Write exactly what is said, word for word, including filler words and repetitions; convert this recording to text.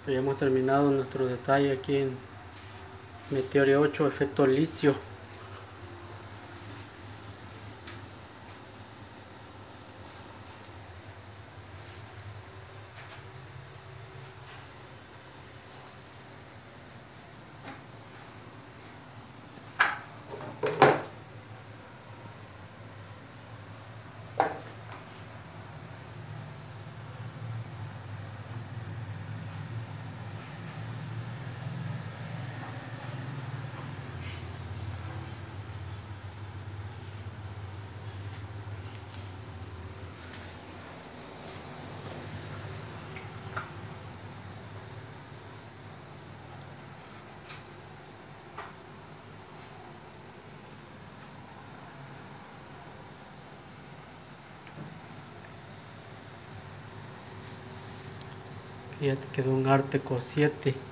Ya hemos terminado nuestro detalle aquí en Meteore ocho efecto licio. Ya te quedó un Arteco siete.